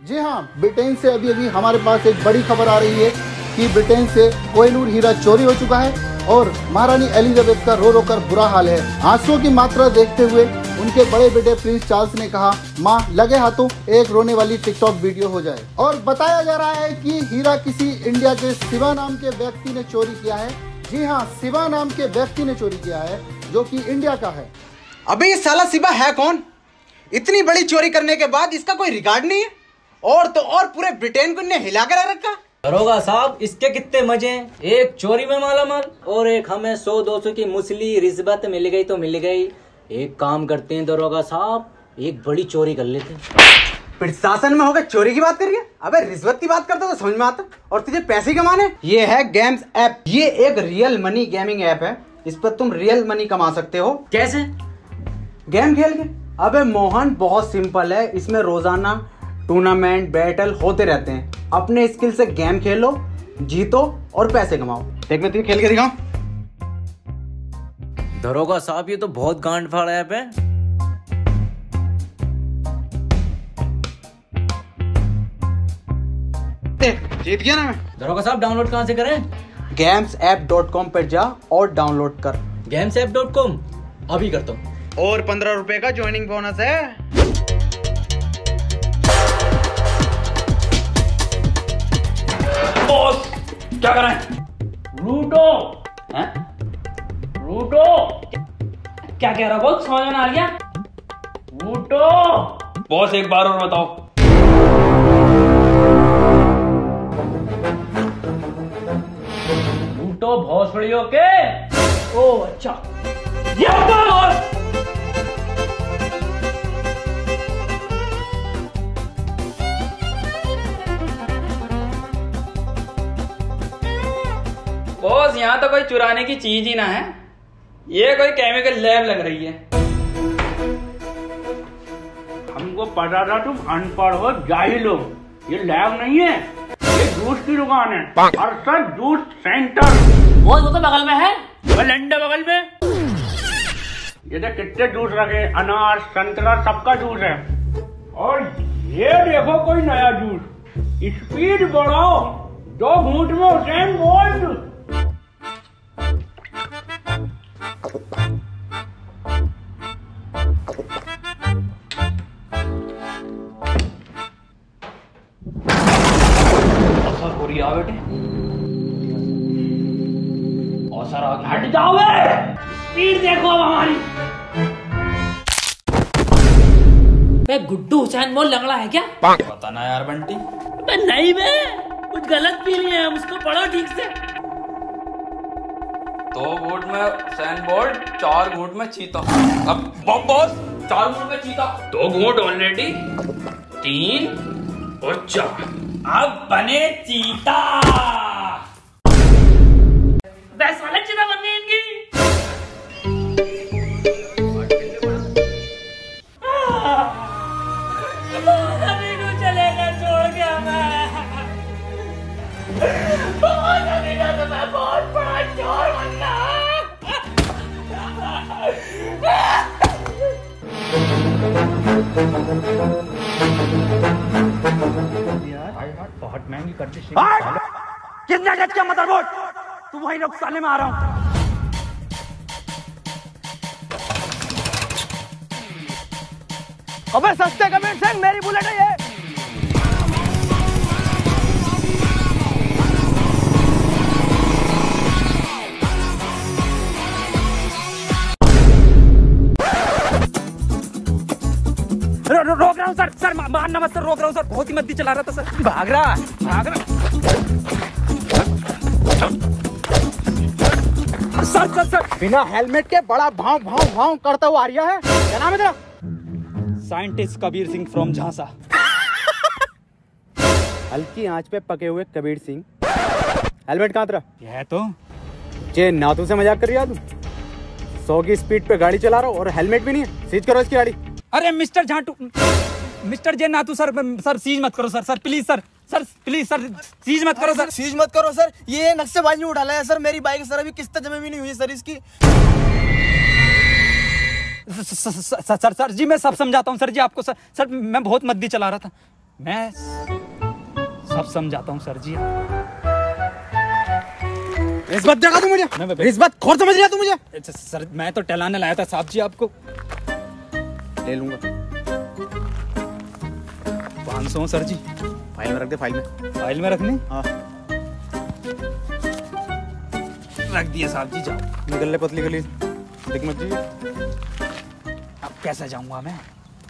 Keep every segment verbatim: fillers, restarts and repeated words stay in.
जी हाँ, ब्रिटेन से अभी अभी हमारे पास एक बड़ी खबर आ रही है कि ब्रिटेन से कोहिनूर हीरा चोरी हो चुका है और महारानी एलिजाबेथ का रो रो कर बुरा हाल है। आंसुओं की मात्रा देखते हुए उनके बड़े बेटे प्रिंस चार्ल्स ने कहा, माँ लगे हाथों एक रोने वाली टिकटॉक वीडियो हो जाए। और बताया जा रहा है कि हीरा किसी इंडिया के शिवा नाम के व्यक्ति ने चोरी किया है। जी हाँ, शिवा नाम के व्यक्ति ने चोरी किया है जो कि इंडिया का है। अबे ये साला शिवा है कौन? इतनी बड़ी चोरी करने के बाद इसका कोई रिकॉर्ड नहीं है और तो और पूरे ब्रिटेन को इन्हें हिला कर रखा। दरोगा साहब, इसके कितने मजे हैं, एक चोरी में माला माल और एक हमें सौ दो सौ की मुसली रिश्वत मिल गई तो मिल गई। एक काम करते हैं दरोगा साहब, एक बड़ी चोरी कर लेते हैं। प्रशासन में होकर चोरी की बात कर रही है? अबे रिश्वत की बात करता तो समझ में आता। और तुझे पैसे कमाने? ये है गेम्स ऐप। ये एक रियल मनी गेमिंग ऐप है। इस पर तुम रियल मनी कमा सकते हो। कैसे? गेम खेल के। अबे मोहन, बहुत सिंपल है। इसमें रोजाना टूर्नामेंट बैटल होते रहते हैं। अपने स्किल से गेम खेलो, जीतो और पैसे कमाओ। देख मैं तुझे खेल के दिखाऊं। दरोगा साहब, ये तो बहुत गांड फाड़ ऐप है। जीत गया ना मैं। दरोगा साहब, डाउनलोड कहाँ से करें? गेम्स ऐप डॉट कॉम पर जा और डाउनलोड कर। गेम्स ऐप डॉट कॉम अभी करता हूँ। और पंद्रह रुपए का ज्वाइनिंग बोनस है। बॉस क्या कर रहे हैं? रूटो हैं? रूटो क्या कह रहा बॉस? समझ में आ गया? रूटो बॉस, एक बार और बताओ। रूटो भोसड़ियों के। ओ अच्छा, ये बॉस। बॉस, यहाँ तो कोई चुराने की चीज ही ना है, ये कोई केमिकल लैब लग रही है। हमको पता था तुम अनपढ़ हो, जाहिल हो। ये लैब नहीं है, ये जूस की दुकान है। Arshad juice centre. बॉस, वो तो बगल में है, वो लंडा बगल में। ये देख कितने जूस रखे, अनार संतरा सबका जूस है। और ये देखो कोई नया जूस। स्पीड बढ़ाओ, दो घूंट में हुसैन बोल्ट। आओ बेटे, और सर आगे हट जाओ। स्पीड देखो अब हमारी। बे गुड्डू हुसैन बोल लंगड़ा है क्या? पता ना यार बंटी। बे नहीं बे, कुछ गलत फील है, उसको पढ़ो ठीक से। दो घूंट में हुसैन बोल्ट, चार घूंट में चीता। अब बॉस, चार घूंट में चीता। दो घूंट ऑलरेडी, तीन और चार, अब बने चीता। दस वाले चीता बन गए इनकी। अभी को चलेगा छोड़ के हमें। बहुत अभी का तो मैं बहुत बड़ा चोर बनना। बहुत महंगी कर दी। कितना गज का मदरबोर्ड? तू वही रुक, साले में आ रहा हूं। अबे सस्ते कमेंट से मेरी बुलेट है ये। रो, रोक रहा हूँ सर। सर मानना मत सर, रोक रहा हूँ सर। बहुत ही मद्दी चला रहा था सर। भाग रहा भाग रहा सर सर सर बिना हेलमेट के बड़ा भाव भाव भाव करता हुआ आ रहा है। क्या नाम है तेरा? साइंटिस्ट कबीर सिंह फ्रॉम झांसा। हल्की आंच पे पके हुए कबीर सिंह। हेलमेट कहाँ तेरा? ये है तो जे नातू से मजाक कर रही है तू? सौ की स्पीड पे गाड़ी चला रहा हो और हेलमेट भी नहीं है। सीज करो इसकी गाड़ी। अरे मिस्टर झांटू, मिस्टर जे नातू सर, सर सीज मत करो sir. Sir please sir, sir please sir seize मत करो सर। सीज मत करो सर, ये नक्शेबाजी में उठाला है सर। मेरी बाइक सर अभी किस्त जमा भी नहीं हुई है सर इसकी। सर सर जी मैं सब समझाता हूँ सर जी आपको। सर सर मैं बहुत मद्दी चला रहा था। मैं सब समझाता हूँ सर जी। रिश्वत देगा तू मुझे? रिश्वत खोर समझ लिया तू मुझे? अच्छा सर, मैं तो टहलाने लाया था साहब जी आपको। ले लूंगा। पाँच सौ सर जी। फाइल में रख दे, फाइल में। फाइल में रखनी? हाँ रख दिए साहब जी, जाओ। निकल ले पतली गली, देख मत जी। अब कैसे जाऊंगा मैं?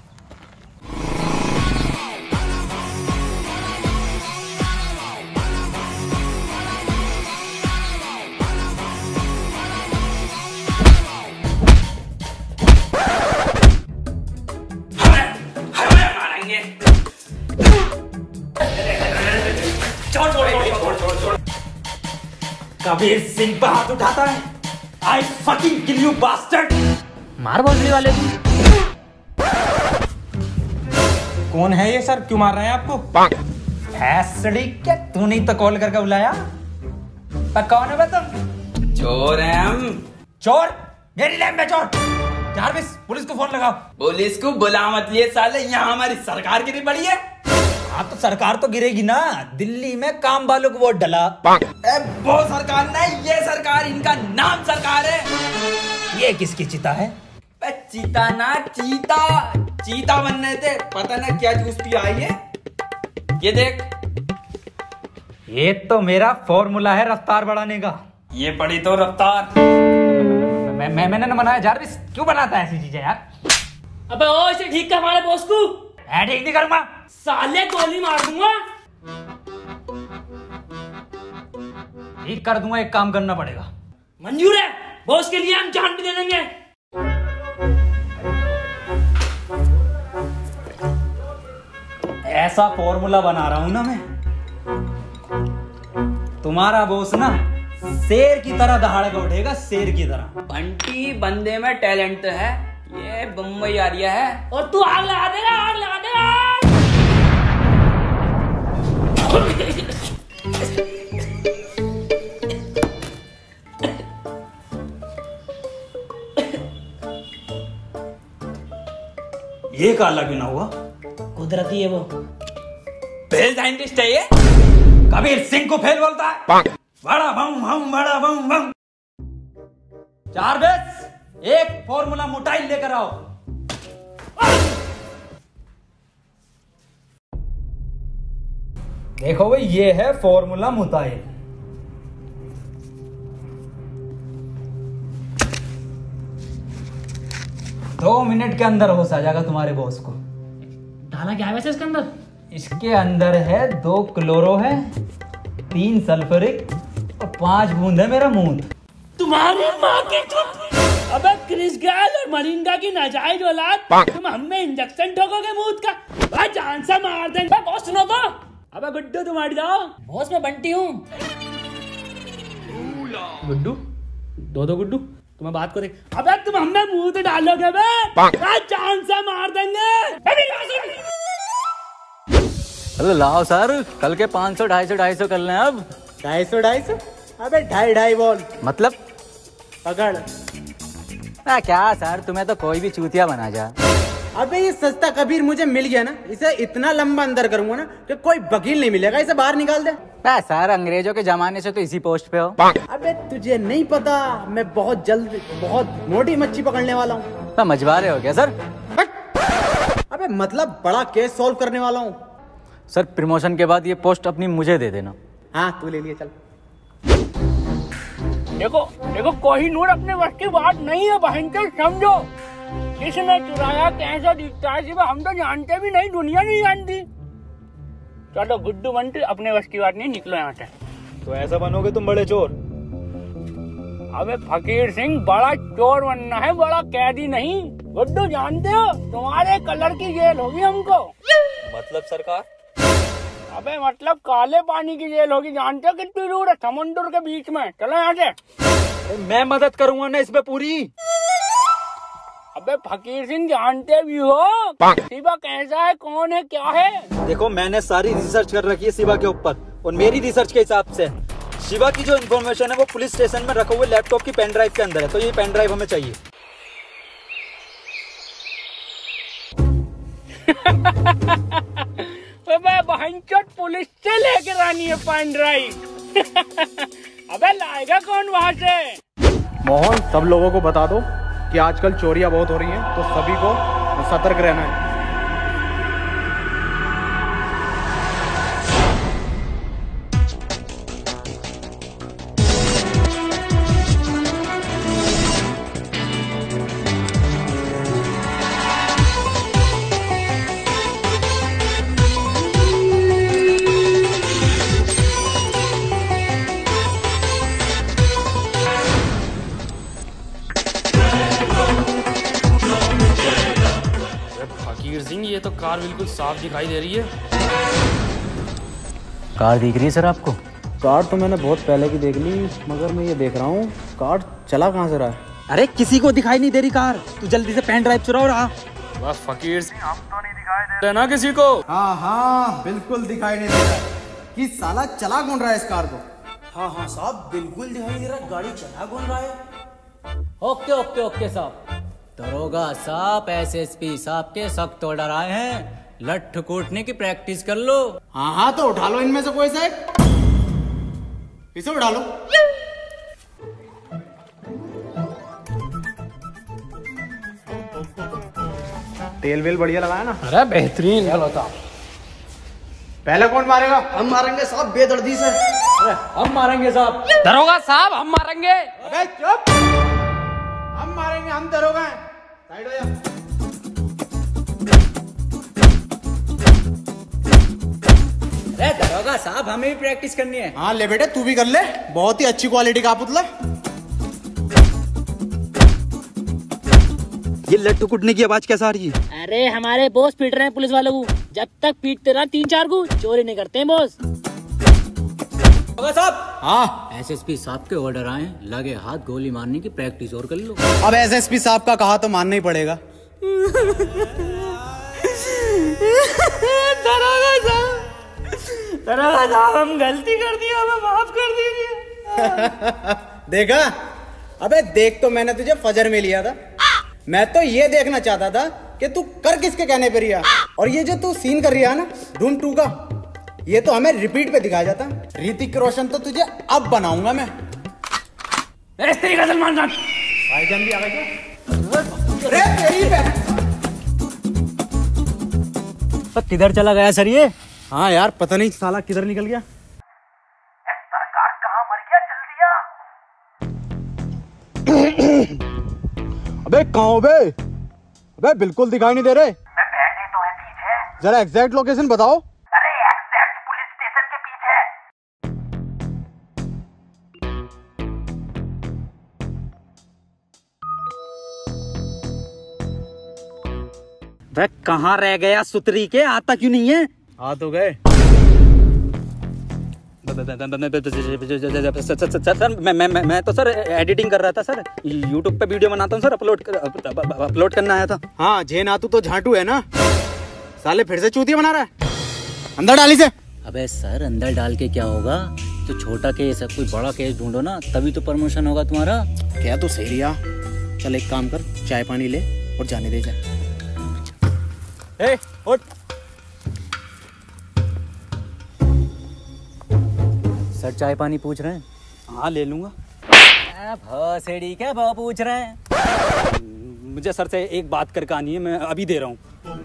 कबीर सिंह पर हाथ उठाता है। I fucking kill you bastard! मार भोसड़ी वाले को। कौन है ये सर? क्यों मार रहे हैं आपको? भैंसड़ी क्या तू नहीं तो कॉल करके बुलाया? पर कौन है तुम? चोर हैं हम। चोर? मेरी लैब में चोर? जारविस, पुलिस को फोन लगाओ। पुलिस को बुला मत लिए साले, यहाँ हमारी सरकार गिरी पड़ी है। हाँ तो सरकार तो गिरेगी ना। दिल्ली में काम वालों को वोट डला। ए, वो सरकार नहीं, ये सरकार, इनका नाम सरकार है। ये किसकी चिता है? बे, चीता ना चीता, चीता बनने थे। पता ना क्या जूस पी आई है। ये देख, ये तो मेरा फॉर्मूला है रफ्तार बढ़ाने का। ये पड़ी तो रफ्तार। मैं, मैं मैंने न बनाया। जारविस क्यों बनाता है ऐसी चीजें यार? अबे ओ, इसे ठीक कर हमारे बॉस को। मैं ठीक नहीं करूंगा। साले गोली मार दूंगा। ठीक कर दूंगा, एक काम करना पड़ेगा। मंजूर है, बॉस के लिए हम जान भी दे देंगे। ऐसा फॉर्मूला बना रहा हूं ना मैं, तुम्हारा बॉस ना शेर की तरह दहाड़ के उठेगा, शेर की तरह। बंटी बंदे में टैलेंट है, ये बम्बई आरिया है। और तू आग लगा देगा, आग लगा देगा। ये काला क्यों ना हुआ? कुदरती है वो। फेल साइंटिस्ट है ये। कबीर सिंह को फेल बोलता है। बड़ा बम बम बड़ा बम बम। जारविस, एक फॉर्मूला मोटाइल लेकर आओ। देखो भाई, ये है फॉर्मूला मोटाइल। दो मिनट के अंदर होश आ जाएगा तुम्हारे बॉस को। डाला क्या है वैसे इसके अंदर? इसके अंदर है दो क्लोरो है, तीन सल्फ्यूरिक और पांच बूंद है मेरा मूत। तुम्हारी माँ की चुप। अबे क्रिस गेल और मलिंगा की नाजायज औलाद, तुम हमें इंजेक्शन ठोकोगे मूत का? भाई जान से मार देंगे। बॉस सुनो तो। अबे गुड्डू तुम हट जाओ। बॉस मैं बंटी हूँ। गुड्डू, दो दो गुड्डू, तुम्हें बात को देख। अबे तुम हमें मुंह तो डालोगे बे, जान से मार देंगे। अरे लाओ सर, कल के पाँच सौ ढाई सौ ढाई सौ कर लें अब। ढाई सौ ढाई सौ? अबे ढाई ढाई बोल। मतलब पकड़। आ, क्या सर, तुम्हें तो कोई भी चूतिया बना जा। अबे ये सस्ता कबीर मुझे मिल गया ना, इसे इतना लंबा अंदर करूंगा ना कि कोई वकील नहीं मिलेगा, इसे बाहर निकाल दे। आ, सर अंग्रेजों के जमाने से तो इसी पोस्ट पे हो। अबे तुझे नहीं पता, मैं बहुत जल्द बहुत मोटी मच्छी पकड़ने वाला हूँ। तो मछुआरे हो गया सर? अबे मतलब बड़ा केस सॉल्व करने वाला हूँ। सर प्रमोशन के बाद ये पोस्ट अपनी मुझे दे देना। हाँ तू ले लिए, चल। देखो देखो, कोहिनूर अपने वश की बात नहीं है बहन के, समझो। किसने चुराया, कैसा दिखता है, हम तो जानते भी नहीं, दुनिया नहीं जानती। चलो गुड्डू बंटी, अपने वश की बात नहीं, निकलो यहाँ से। तो ऐसा बनोगे तुम बड़े चोर? अबे फकीर सिंह, बड़ा चोर बनना है, बड़ा कैदी नहीं। गुड्डू जानते हो, तुम्हारे कलर की जेल होगी हमको। मतलब सरकार? अबे मतलब काले पानी की जेल होगी, जानते हो कितनी दूर है, समुद्र के बीच में। चलो यहाँ से। मैं मदद करूंगा ना इसमें पूरी। अबे फकीर सिंह, जानते भी हो शिवा कैसा है, कौन है, क्या है? देखो मैंने सारी रिसर्च कर रखी है शिवा के ऊपर, और मेरी रिसर्च के हिसाब से शिवा की जो इन्फॉर्मेशन है वो पुलिस स्टेशन में रखे हुए लैपटॉप की पेन ड्राइव के अंदर है, तो ये पेन ड्राइव हमें चाहिए। बहनचोद पुलिस से लेकर आनी है पेन ड्राइव। अबे लाएगा कौन वहाँ से? मोहन, सब लोगों को बता दो कि आजकल चोरियां बहुत हो रही हैं, तो सभी को सतर्क रहना है। फकीर सिंह, ये तो कार बिल्कुल साफ दिखाई दे रही है। कार दिख रही है सर आपको? कार तो मैंने बहुत पहले की देख ली, मगर मैं ये देख रहा हूँ कार चला कहाँ से रहा है। अरे किसी को दिखाई नहीं दे रही कार, तू जल्दी से पेन ड्राइव चुरा और आ। वाह फकीर सिंह, हम तो नहीं दिखाई दे रहे ना किसी को। हाँ हाँ बिल्कुल दिखाई नहीं दे रहा कि साला चला कौन रहा है इस कार को। हाँ हाँ साहब बिल्कुल दिखाई दे रहा है, गाड़ी चला कौन रहा है। ओके ओके ओके साहब। दरोगा साहब एसएसपी साहब के सख्त ऑर्डर आए हैं, लठ कूटने की प्रैक्टिस कर लो। हाँ हाँ तो उठा लो इनमें से कोई सा एक, इसे उठा लो। तेल वेल बढ़िया लगाया ना? अरे बेहतरीन। चलो साहब, पहले कौन मारेगा? हम मारेंगे साहब बेदर्दी से। अरे हम मारेंगे साहब। दरोगा साहब हम मारेंगे। अबे चुप, हम मारेंगे, हम दरोगा हैं। साइड हो जा। अरे दरोगा साहब हमें भी प्रैक्टिस करनी है। हाँ ले बेटे, तू भी कर ले, बहुत ही अच्छी क्वालिटी का पुतला। ये लट्टू कुटने की आवाज कैसा आ रही है? अरे हमारे बॉस पीट रहे हैं पुलिस वालों को, जब तक पीटते रहा तीन चार को चोरी नहीं करते हैं बॉस। दरोगा साहब, हाँ एसएसपी साहब के ऑर्डर आए, लगे हाथ गोली मारने की प्रैक्टिस और कर लो। अब एसएसपी साहब का कहा तो मानना ही पड़ेगा। दरोगा साहब, दरोगा साहब हम गलती कर दी, हमें माफ कर दीजिए। देखा, अबे देख तो मैंने तुझे फजर में लिया था, मैं तो ये देखना चाहता था कि तू कर किसके कहने पर रिया। और ये जो तू सीन कर रहा है ना धूम टू का, ये तो हमें रिपीट पे दिखाया जाता। ऋतिक रोशन तो तुझे अब बनाऊंगा मैं। सलमान खान भाईजान भी आ गए क्या? अरे तेरी तो किधर चला गया सर ये? हाँ यार पता नहीं साला किधर निकल गया। सरकार कहाँ मर गया, जल्दी आ। अबे कहाँ हो बे? अबे बिल्कुल दिखाई नहीं दे रहे। मैं बैठे तो है पीछे। जरा एग्जैक्ट लोकेशन बताओ। अरे एग्जैक्ट पुलिस स्टेशन के पीछे। वह कहाँ रह गया सुतरी के, आता क्यों नहीं है? आ तो गए। सर मैं मैं मैं मैं तो सर एडिटिंग कर रहा था सर, यूट्यूब पे वीडियो बनाता हूँ सर, अपलोड अपलोड करना आया था। हाँ जे नातू तो झांटू है ना, साले फिर से चूतिया बना रहा है। अंदर डाली से। अबे सर अंदर डाल के क्या होगा, तो छोटा केस है, कोई बड़ा केस ढूंढो ना, तभी तो प्रमोशन होगा तुम्हारा। क्या तू सही रिया, चल एक काम कर, चाय पानी ले और जाने दे जा। ए, उठ। सर चाय पानी पूछ रहे हैं? हाँ ले लूंगा। भौसेड़ी क्या भाव पूछ रहे हैं? मुझे सर से एक बात करके आनी है, मैं अभी दे रहा हूँ।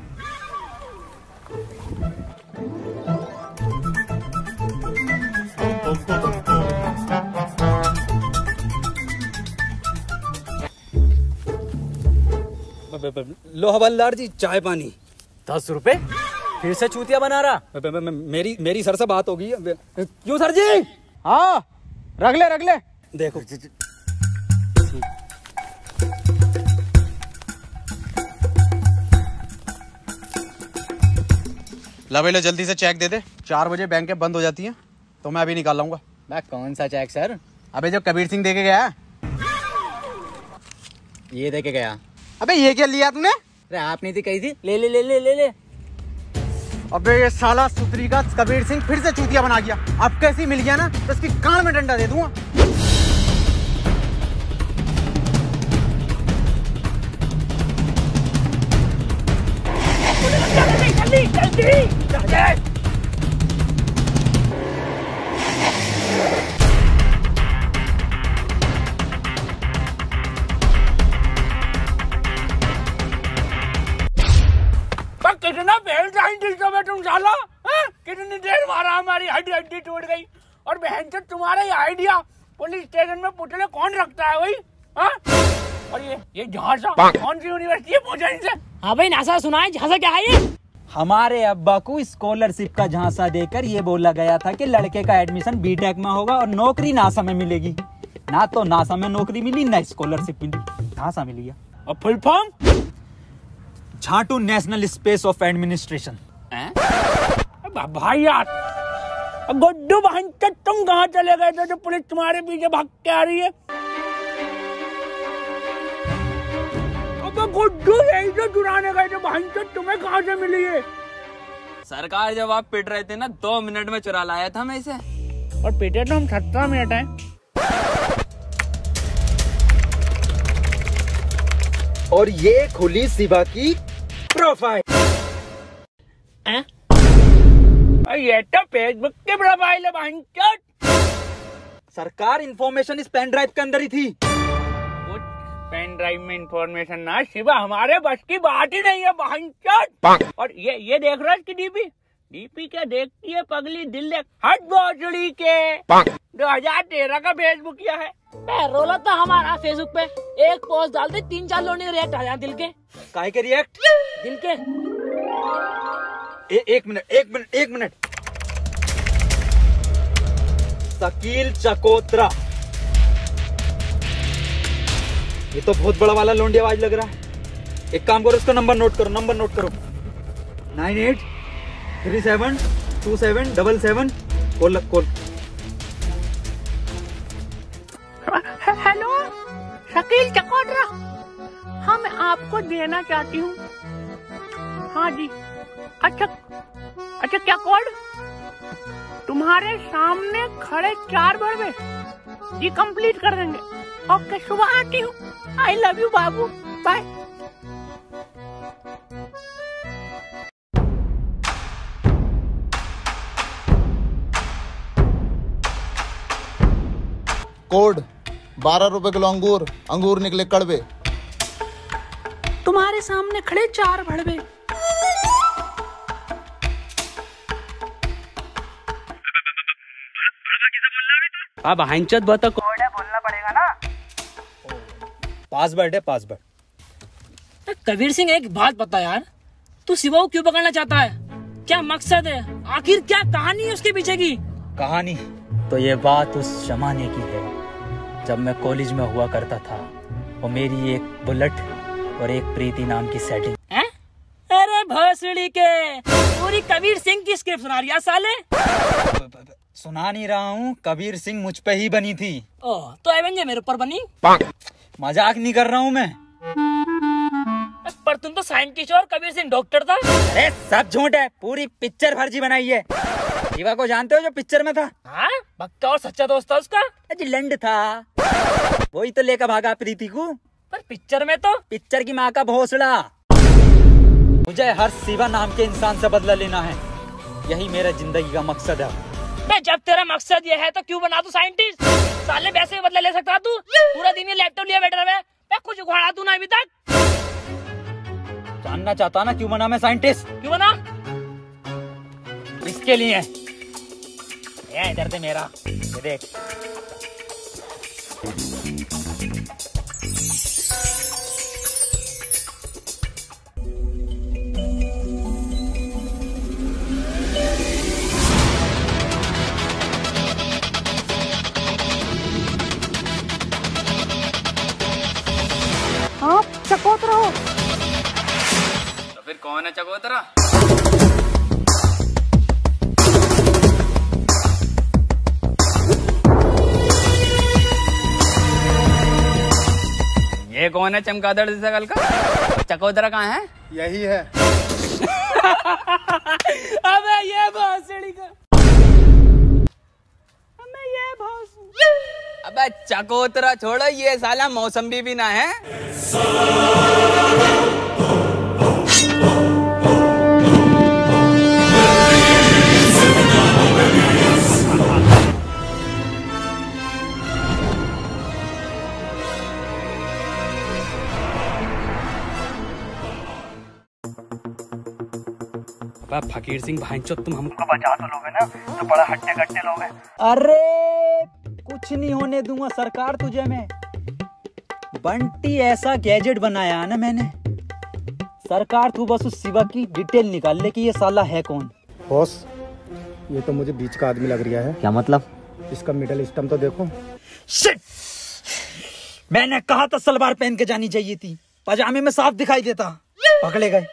लो हवलदार जी चाय पानी। दस रुपए फिर से चूतिया बना रहा? मेरी मेरी सर से बात होगी। क्यों सर जी? हाँ रख ले रख ले। देखो ला भैया जल्दी से चेक दे दे, चार बजे बैंकें बंद हो जाती हैं, तो मैं अभी निकाल लाऊंगा। मैं कौन सा चेक सर? अबे जो कबीर सिंह दे के गया। ये दे के गया। अबे ये क्या लिया तूने? अरे आप नहीं थी कही थी, ले ले ले ले ले ले। अबे ये साला सुतरी का कबीर सिंह फिर से चूतिया बना गया। अब कैसी मिल गया ना तो इसकी कान में डंडा दे दूंगा। जल्दी जल्दी जल्दी। कितना फेल साइंटिस्ट हो बे तुम साला, कितनी देर मारा हमारी हड्डी हड्डी टूट गई। और बहन से तुम्हारा ये आइडिया पुलिस स्टेशन में पुतले कौन रखता है भाई? हाँ? और ये ये झांसा कौन सी यूनिवर्सिटी है, पूछा इनसे। हाँ भाई नासा सुनाए, झांसा क्या है ये? हमारे अब्बा को स्कॉलरशिप का झांसा देकर ये बोला गया था कि लड़के का एडमिशन बीटेक में होगा और नौकरी नासा में मिलेगी। ना तो नासा में नौकरी मिली ना स्कॉलरशिप मिली, झांसा मिल गया। और फुल फॉर्म? झाटू नेशनल स्पेस ऑफ एडमिनिस्ट्रेशन। भाई यार गुड्डू बहन तुम कहाँ चले गए थे जो पुलिस तुम्हारे पीछे भाग के आ रही है? गुड्डू यही तो चुराने गए थे, बहन तुम्हें कहाँ से मिली है? सरकार जब आप पिट रहे थे ना, दो मिनट में चुरा लाया था मैं इसे। और पिटे तो हम सत्रह मिनट हैं। और ये खुली शिवा की प्रोफाइल। ये तो फेसबुक की प्रोफाइल है बहन। सरकार इंफॉर्मेशन इस पेन ड्राइव के अंदर ही थी। पेन ड्राइव में इंफॉर्मेशन ना शिवा, हमारे बस की बात ही नहीं है बहन। और ये ये देख रहा है इसकी डीपी, डीपी क्या देखती है पगली, दिल देख हट बोचड़ी के दो हजार तेरह का फेसबुक किया है। रोला तो हमारा फेसबुक पे एक पोस्ट डाल दे, तीन चार लोग रिएक्ट आ जाए। दिल के काहे के रिएक्ट? दिल के ए, एक मिनट एक मिनट एक मिनट शकील चकोत्रा, ये तो बहुत बड़ा वाला लोंडी आवाज लग रहा है। एक काम करो, इसका नंबर नोट करो, नंबर नोट करो nine eight three seven two seven double seven call call. Hello Shakeel Chakotra, हाँ मैं आपको देना चाहती हूँ। हाँ जी, अच्छा अच्छा क्या कोड? तुम्हारे सामने खड़े चार बड़े जी कंप्लीट कर देंगे। ओके सुबह आती हूँ। आई लव यू बाबू, बाय। कोड बारह रुपए किलो अंगूर, अंगूर निकले कड़वे। तुम्हारे सामने खड़े चार भड़वे। अब हंचत बता कोड है, बोलना पड़ेगा ना। पासवर्ड है पासवर्ड। कबीर सिंह एक बात बता यार, तू शिवा को क्यों पकड़ना चाहता है? क्या मकसद है? आखिर क्या कहानी है उसके पीछे की? कहानी तो ये बात उस जमाने की है जब मैं कॉलेज में हुआ करता था और मेरी एक बुलेट और एक प्रीति नाम की सेटिंग। है? अरे भोसड़ी के, पूरी कबीर सिंह की स्क्रिप्ट सुना रही है साले। सुना नहीं रहा हूँ, कबीर सिंह मुझ पे ही बनी थी। ओह, तो एवेंजर मेरे ऊपर बनी? मजाक नहीं कर रहा हूँ मैं। पर तुम तो साइंटिस्ट और कबीर सिंह डॉक्टर था। अरे सब झूठ है, पूरी पिक्चर फर्जी बनाई है। शिवा को जानते हो जो पिक्चर में था? हाँ, पक्का और सच्चा दोस्त था उसका। लंड था, वही तो लेकर भागा प्रीति को। पर पिक्चर में तो पिक्चर की माँ का भोसड़ा। मुझे हर शिवा नाम के इंसान से बदला लेना है, यही मेरा जिंदगी का मकसद है। मैं जब तेरा मकसद ये है तो क्यों बना तू साइंटिस्ट? साले वैसे ही बदला ले सकता तू, पूरा दिन ये लैपटॉप लिए बैठा रहा है। मैं कुछ उखाड़ा तू ना अभी तक। जानना चाहता ना क्यों बना मैं साइंटिस्ट? क्यों बना? इसके लिए। ये इधर से मेरा ये देख। आप चकोतरा हो? तो फिर कौन है चकोतरा? ये कौन है चमगादड़ जैसा कल का? चकोतरा कहाँ है? यही है। अबे ये भोसड़ी का, अबे ये भोस, अबे चकोतरा छोड़ो, ये साला मौसम्बी भी ना है। अब फकीर सिंह भाईचो तुम हमको बचा तो लोगे ना, तो बड़ा हट्टे कट्टे लोग हैं। अरे कुछ नहीं होने दूंगा सरकार तुझे मैं। बंटी ऐसा गैजेट बनाया है ना मैंने, सरकार तू बस उस शिवा की डिटेल निकाल ले कि ये साला है कौन। बॉस ये तो मुझे बीच का आदमी लग रहा है। क्या मतलब? इसका मिडल स्टम्प तो देखो। शिट! मैंने कहा था सलवार पहन के जानी चाहिए थी, पजामे में साफ दिखाई देता। पकड़े गए।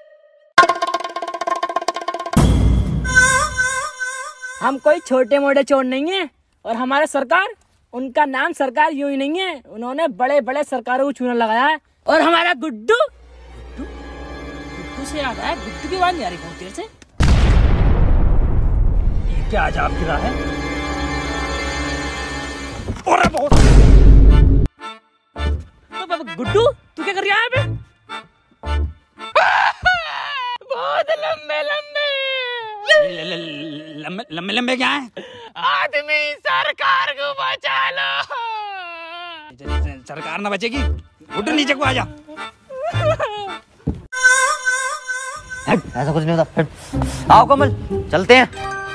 हम कोई छोटे मोटे चोर नहीं है, और हमारे सरकार, उनका नाम सरकार यूं ही नहीं है, उन्होंने बड़े बड़े सरकारों को चूना लगाया है। और हमारा गुड्डू गुड्डू गुड्डू से याद आया, गुड्डू की बात नहीं आ रही बहुत देर से। ये क्या अजाब गिरा है? और बहुत गुड्डू तू क्या कर रहा है बे? बहुत लंबे लंबे लंबे लंबे लंबे क्या है? आदमी सरकार को बचा लो। सरकार ना बचेगी, गुड्डू नीचे को आजा। ऐसा कुछ नहीं होता। आओ कमल चलते हैं।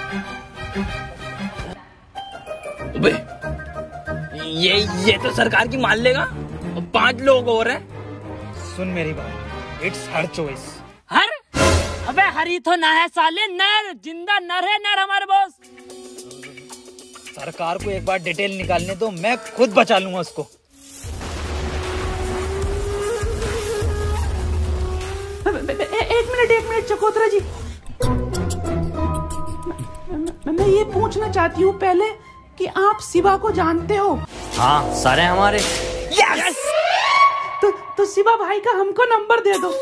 ये ये तो सरकार की मान लेगा, पांच लोग और हैं। सुन मेरी बात, इट्स हर चॉइस। हर? अबे हरी तो ना है साले, नर जिंदा नर है, नर हमारे बॉस। सरकार को एक बार डिटेल निकालने दो, मैं खुद बचा लूंगा उसको। एक मिनट एक मिनट चकोतरा जी, मैं ये पूछना चाहती हूँ पहले कि आप शिवा को जानते हो? हाँ सारे हमारे। यस! तो तो शिवा भाई का हमको नंबर दे दो।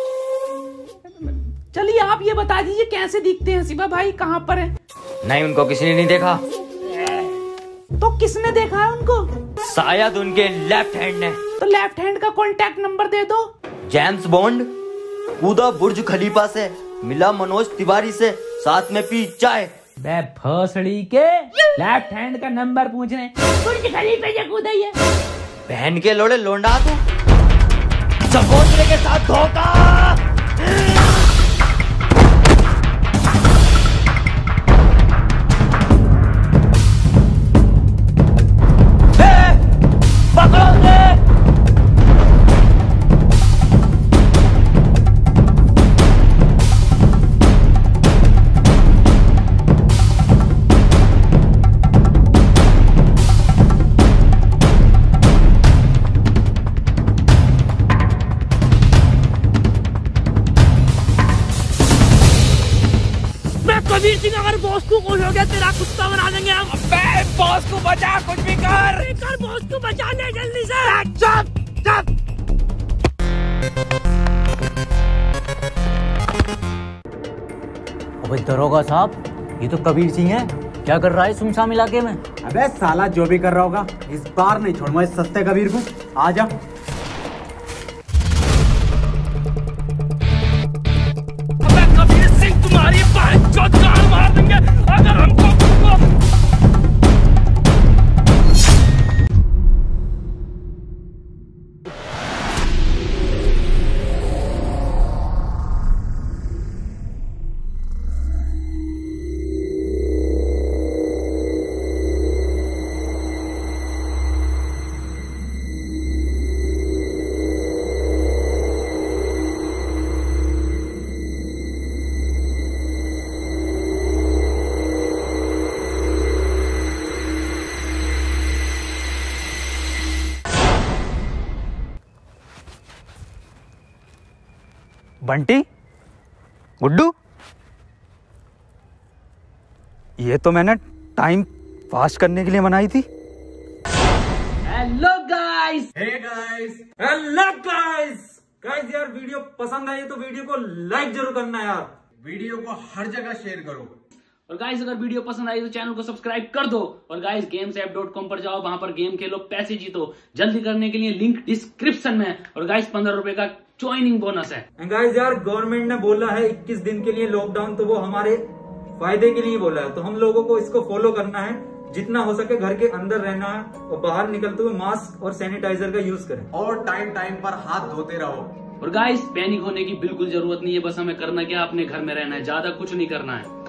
चलिए आप ये बता दीजिए कैसे दिखते हैं शिवा भाई, कहाँ पर है? नहीं उनको किसी ने नहीं देखा। तो किसने देखा है उनको? शायद उनके लेफ्ट हैंड ने। तो लेफ्ट हैंड का कॉन्टैक्ट नंबर दे दो। जेम्स बॉन्ड कूदा बुर्ज खलीफा से, मिला मनोज तिवारी से, साथ में पी चाय। बे भोसड़ी के लेफ्ट हैंड का नंबर पूछने बुर्ज खलीफे से कूदा ही है। बहन के लोड़े लोंडा तू, चकोतरे के साथ धोखा। कबीर सिंह अगर बॉस को खुश हो गया तेरा कुत्ता बना देंगे हम। अबे बॉस को बचा, कुछ भी कर कर बॉस को बचा ले जल्दी से। चुप चुप। अबे दरोगा साहब, ये तो कबीर सिंह है, क्या कर रहा है सुनसान इलाके में? अबे साला जो भी कर रहा होगा, इस बार नहीं छोड़ूंगा इस सस्ते कबीर को। आजा। तुम्हारी बात गाल मार देंगे अगर हमको। बंटी, गुड्डू, ये तो मैंने टाइम पास करने के लिए बनाई थी। Hello guys. Hey guys. Hello guys. Guys यार वीडियो पसंद आई तो वीडियो को लाइक जरूर करना यार, वीडियो को हर जगह शेयर करो। और गाइस अगर वीडियो पसंद आई तो चैनल को सब्सक्राइब कर दो। और guys games app dot com पर जाओ, वहां पर गेम खेलो, पैसे जीतो। जल्दी करने के लिए लिंक डिस्क्रिप्शन में। और गाइस पंद्रह रुपए का ज्वाइनिंग बोनस है। गाइस यार गवर्नमेंट ने बोला है इक्कीस दिन के लिए लॉकडाउन, तो वो हमारे फायदे के लिए बोला है, तो हम लोगों को इसको फॉलो करना है। जितना हो सके घर के अंदर रहना है और बाहर निकलते हुए मास्क और सैनिटाइजर का यूज करें। और टाइम टाइम पर हाथ धोते रहो। और गाइस पैनिक होने की बिल्कुल जरूरत नहीं है, बस हमें करना क्या, अपने घर में रहना है, ज्यादा कुछ नहीं करना है।